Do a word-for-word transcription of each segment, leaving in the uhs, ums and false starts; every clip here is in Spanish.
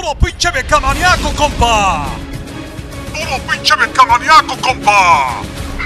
Puro pinche becamaniaco, compa. Puro pinche becamaniaco, compa.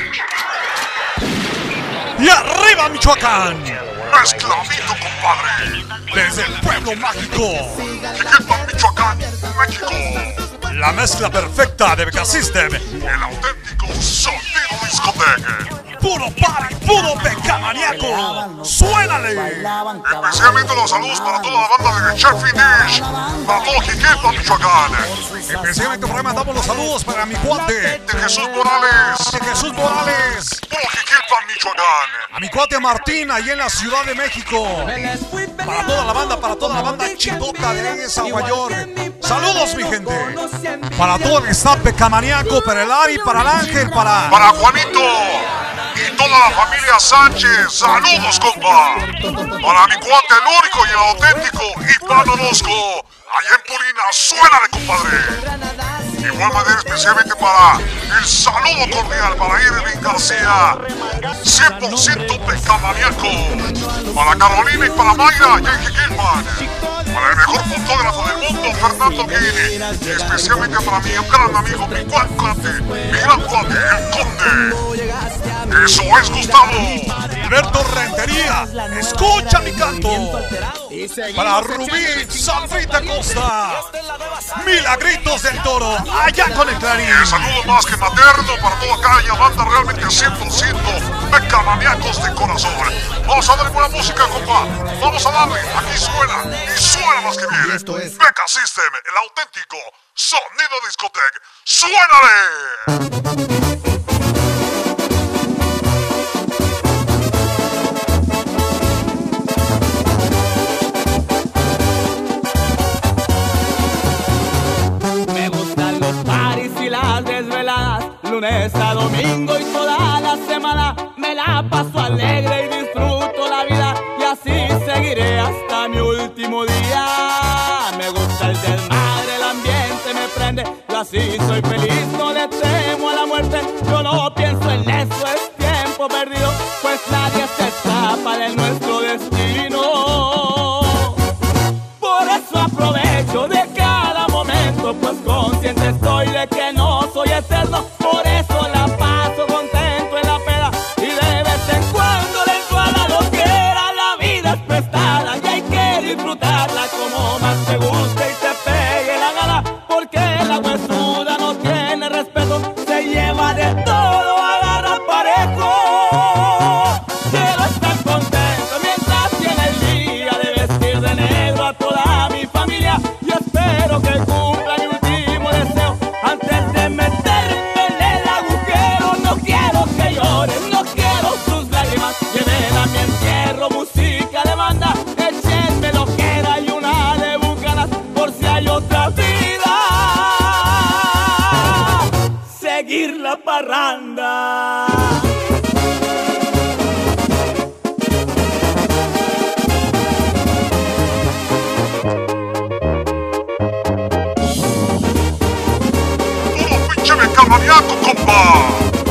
Y arriba, Michoacán. Mezcladito, compadre. Desde el pueblo mágico. Jiquilpan, Michoacán, México. La mezcla perfecta de Beca System. El auténtico sonido discoteca. Puro party, puro becamaniaco. ¡Suénale! Especialmente los saludos para toda la banda de Chef Dish. Para todo Jiquilpan, Michoacán. Especialmente por ahí mandamos los saludos para mi cuate De Jesús Morales. de Jesús Morales. Puro Jiquilpan, Michoacán. A mi cuate Martín, ahí en la Ciudad de México. Para toda la banda, para toda la banda chidota de esa Nueva York. Saludos, mi gente. Para todo el staff becamaniaco, para el Ari, para el Ángel, para... Para Juanito y toda la familia Sánchez. Saludos, compa. Para mi cuate, el único y el auténtico Iván Orozco. Allá en Purina, suénale, compadre. De igual manera, especialmente para el saludo cordial para Irving García, cien por ciento becamaniaco. Para Carolina y para Mayra, y en Jiquilpan. Para el mejor fotógrafo del mundo, Fernando Guini. Y especialmente para mi gran amigo, mi gran cuate, mi gran cuate, el Conde. Eso es, Gustavo. Alberto Rentería, escucha mi canto. Para Rubí Sanfrita Costa, Milagritos del Toro, allá con el Clarín. Y el saludo más que materno para toda aquella banda realmente cien por ciento becamaniacos de corazón. Vamos a darle buena música, compa. Vamos a darle, aquí suena y suena más que bien. Beca System, el auténtico sonido discoteca. ¡Suénale! Lunes a domingo y toda la semana me la paso alegre y disfruto la vida y así seguiré hasta mi último día. Me gusta el desmadre, el ambiente me prende, yo así soy feliz, no le temo a la muerte, yo no pienso en eso, es tiempo perdido, pues nadie se escapa de nuestro destino. Por eso aprovecho de cada momento, pues consciente estoy de que no soy eterno. Por eso la paso contento en la peda y de vez en cuando le entro a la loquera. La vida es prestada y hay que disfrutarla como más te guste y te pegue la gana, porque la huesuda no tiene respeto, se lleva de todo, agarra parejo. Quiero estar contento mientras tiene el día de vestir de negro a toda mi familia y espero que cumpla mi último deseo antes de meterme. No quiero que lloren, no quiero sus lágrimas. Lleven a mi entierro música de banda, échenme lo que era y una de bucanas por si hay otra vida. Seguir la parranda. ¡Puro pinche becamaniaco, compa!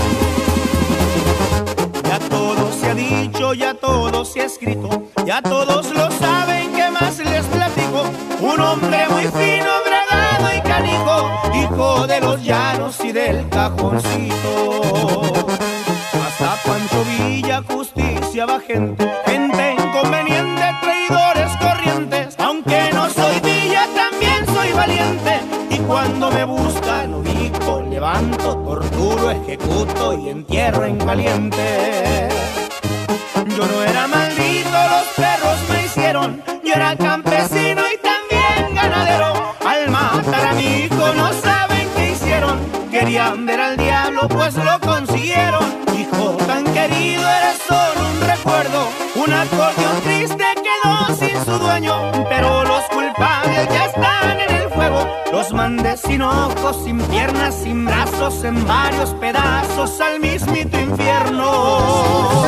Ya todo se ha escrito, ya todos lo saben, ¿qué más les platico? Un hombre muy fino, bragado y canijo, hijo de los llanos y del cajoncito. Hasta Pancho Villa justiciaba gente, gente inconveniente, traidores corrientes. Aunque no soy Villa, también soy valiente, y cuando me buscan ubico, levanto, torturo, ejecuto y entierro en caliente. Yo no era maldito, los perros me hicieron. Yo era campesino y también ganadero. Al matar a mi hijo no saben qué hicieron. Querían ver al diablo, pues lo consiguieron. Hijo tan querido, eres solo un recuerdo. Un acordeón triste quedó sin su dueño, pero los culpables ya están en el fuego. Los mandé sin ojos, sin piernas, sin brazos, en varios pedazos al mismito infierno.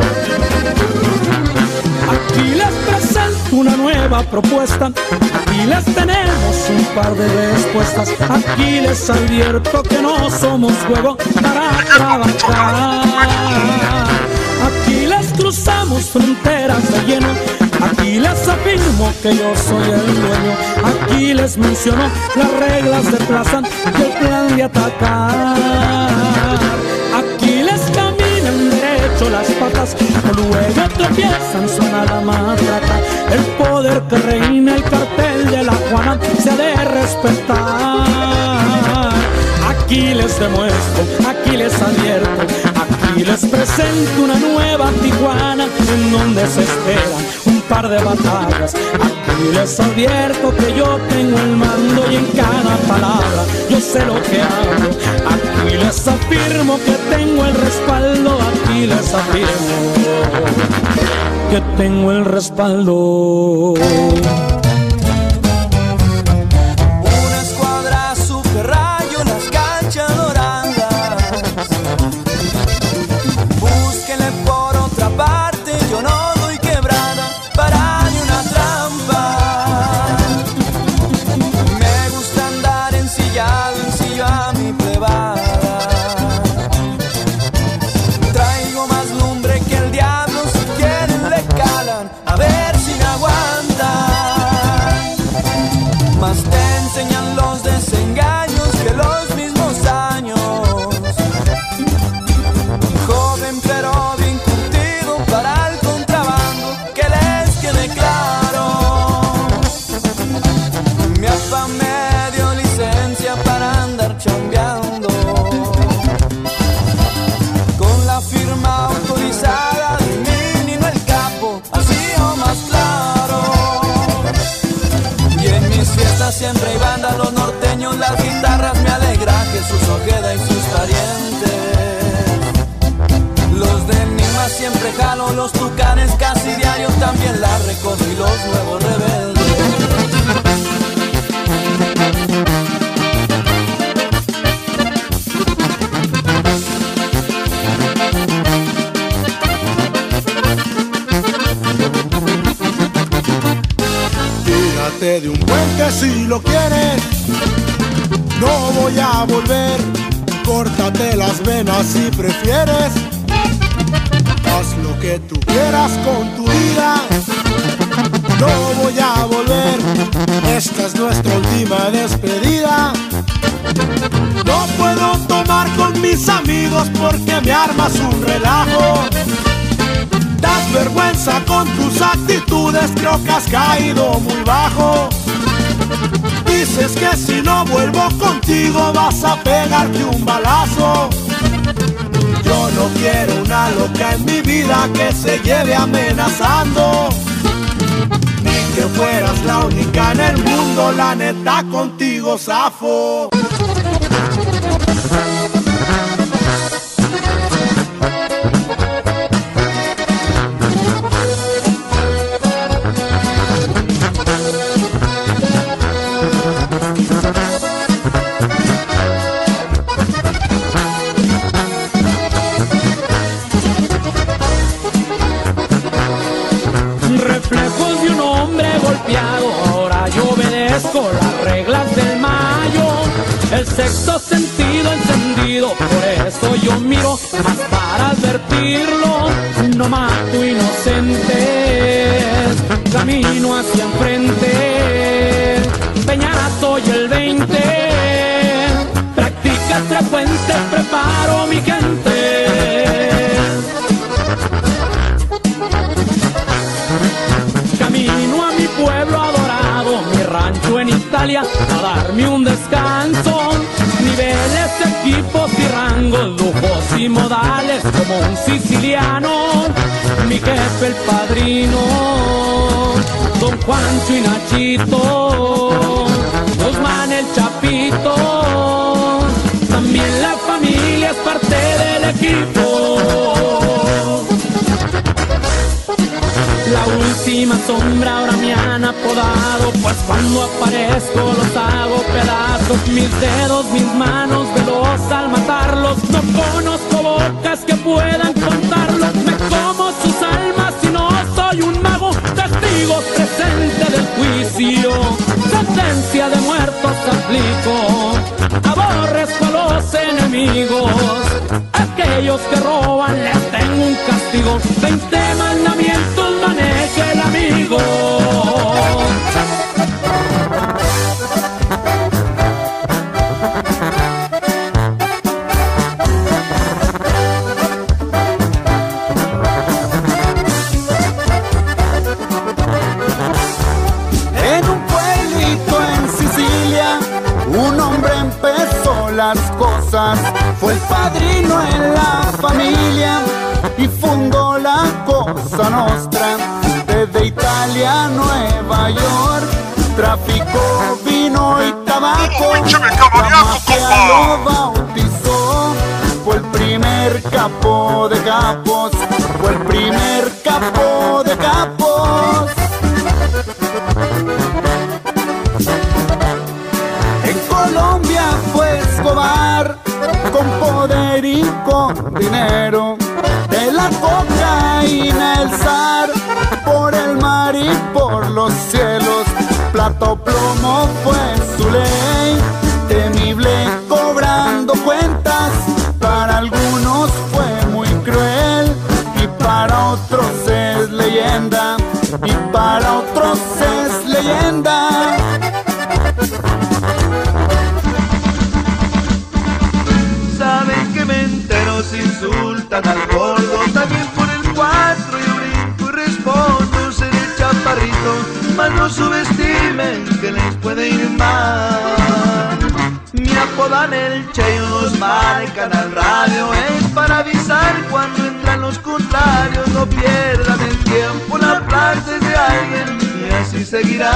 Aquí les presento una nueva propuesta. Aquí les tenemos un par de respuestas. Aquí les advierto que no somos juego para trabajar. Aquí les cruzamos fronteras de lleno. Aquí les afirmo que yo soy el dueño. Aquí les menciono las reglas de plaza y el plan de atacar. Aquí les caminan derecho las patas, luego tropiezan, suena la matraca. El poder que reina, el cartel de la Juana se ha de respetar. Aquí les demuestro, aquí les advierto, aquí les presento una nueva Tijuana en donde se esperan un par de batallas. Aquí les advierto que yo tengo el mando y en cada palabra yo sé lo que hablo. Aquí les afirmo que tengo el respaldo. Aquí les afirmo que tengo el respaldo. Una escuadra super rayo, las canchas doradas. Búsquenle por otra parte, yo no doy quebrada para ni una trampa. Me gusta andar ensillado, ensillo a mi plebada. Traigo más lumbre que el diablo, si quieren le calan, a ver si me aguantan. Más te enseñan los desengaños que los mismos años. Joven pero bien curtido para el contrabando, que les quede claro. Mi papá me dio licencia para andar chambeando, con la firma autorizada de mí, Nino el Capo, así o más claro. Y en mis fiestas siempre hay banda, los norteños, las guitarras, me alegra Jesús Ojeda y sus parientes. Los de Nima siempre jalo, los tucanes casi diario también la recojo y los nuevos rebeldes. Tírate de un puente si lo quieres, no voy a volver. Córtate las venas si prefieres. Haz lo que tú quieras con tu vida, no voy a volver. Esta es nuestra última despedida. No puedo tomar con mis amigos porque me armas un relajo. Das vergüenza con tus actitudes, creo que has caído muy bajo. Dices que si no vuelvo contigo vas a pegarte un balazo. Yo no quiero una loca en mi vida que se lleve amenazando, ni que fueras la única en el mundo, la neta contigo zafo. Reflejos de un hombre golpeado, ahora yo obedezco las reglas del mayo. El sexto sentido encendido, por eso yo miro más para advertirlo. No mato inocentes, camino hacia enfrente. Peñazo y el veinte, prácticas frecuentes, preparo mi gente. Camino a mi pueblo adorado, mi rancho en Italia, a darme un descanso. Niveles, equipos y rangos, lujos y modales, como un siciliano. Mi jefe el padrino, don Juancho y Nachito, Guzmán el Chapito. También la familia es parte del equipo. La última sombra ahora me han apodado, pues cuando aparezco los hago pedazos. Mis dedos, mis manos, veloz al matarlos. No conozco bocas que puedan contarlos. Me como sus almas y no soy un mago. Testigo presente del juicio. de muertos aplico. Aborrezco a los enemigos, aquellos que roban les tengo un castigo. Veinte mandamientos maneja el amigo. Las cosas, fue el padrino en la familia y fundó la Cosa Nostra. Desde Italia a Nueva York traficó vino y tabaco. La mafia lo bautizó, fue el primer capo de capos, fue el primer capo de capos. En Colombia fue Escobar, con poder y con dinero. De la cocaína el zar, por el mar y por los cielos. Plato plomo fue su ley, temible cobrando cuentas. Para algunos fue muy cruel y para otros es leyenda, y para otros es leyenda. Saben que me entero si insultan al gordo, también por el cuatro yo brinco y respondo. Seré chaparrito, mas no subestimen que les puede ir mal. Me apodan el Che y unos marcan al radio, es para avisar cuando entran los contrarios. No pierdan el tiempo, la plaza es de alguien y así seguirá.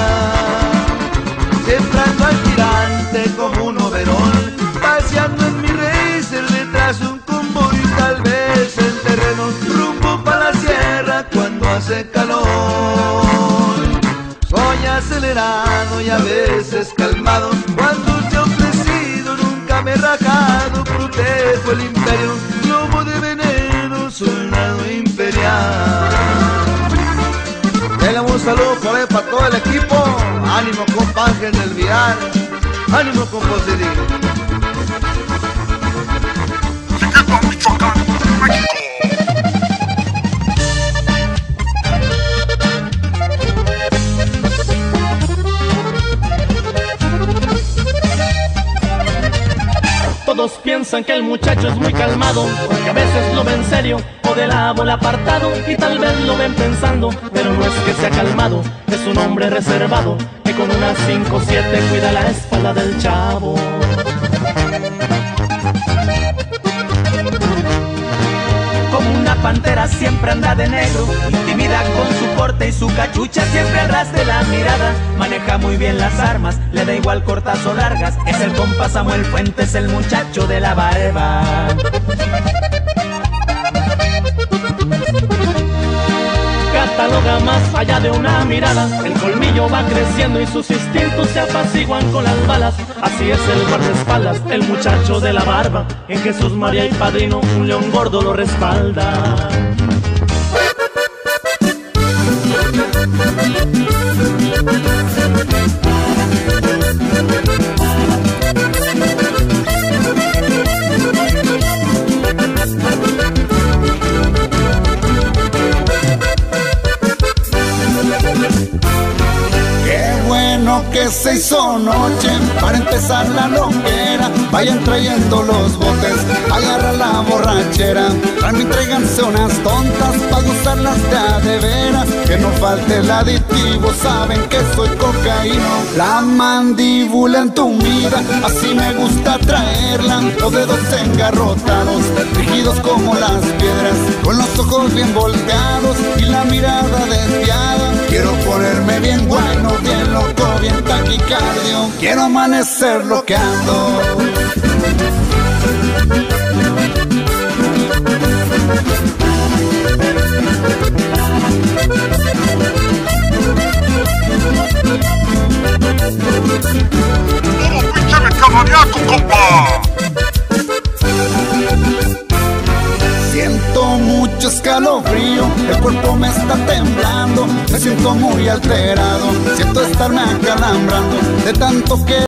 Entrando al tirante como un overol, paseando en mi racer detrás un convoy, tal vez en terreno rumbo para la sierra cuando hace calor. Soy acelerado y a veces calmado, cuando te he ofrecido nunca me he rajado. Protejo el imperio, globo de veneno, soldado imperial. Denle un saludo por ahí para todo el equipo. Ánimo compa Ángel del Vial, ánimo compa Cedillo. Chiquita, Michoacán, México. Todos piensan que el muchacho es muy calmado, porque a veces lo ven serio o de la bola apartado, y tal vez lo ven pensando, pero no es que sea calmado, es un hombre reservado que con una cinco siete cuida la espalda del chavo. Como una pantera siempre anda de negro, intimida con su porte y su cachucha siempre al ras de la mirada. Maneja muy bien las armas, le da igual cortas o largas. Es el compa Samuel Fuentes, el muchacho de la barba. Cataloga más allá de una mirada, el colmillo va creciendo y sus instintos se apaciguan con las balas. Así es el guardaespaldas, el muchacho de la barba. En Jesús, María y Padrino un león gordo lo respalda. Que se hizo noche para empezar la loquera. Vayan trayendo los botes, agarra la borrachera. También tráiganse unas tontas pa' gustarlas de a de veras. Que no falte el aditivo, saben que soy cocaíno. La mandíbula entumida, así me gusta traerla. Los dedos engarrotados, rígidos como las piedras, con los ojos bien volteados y la mirada desviada. Quiero ponerme bien bueno, bien loco, bien taquicardio. Quiero amanecer loqueando. ¡Puro pinche mecamaniaco, compa! Siento muchos escalofrío, el cuerpo me está temblando, me siento muy alterado, siento estarme acalambrando de tanto que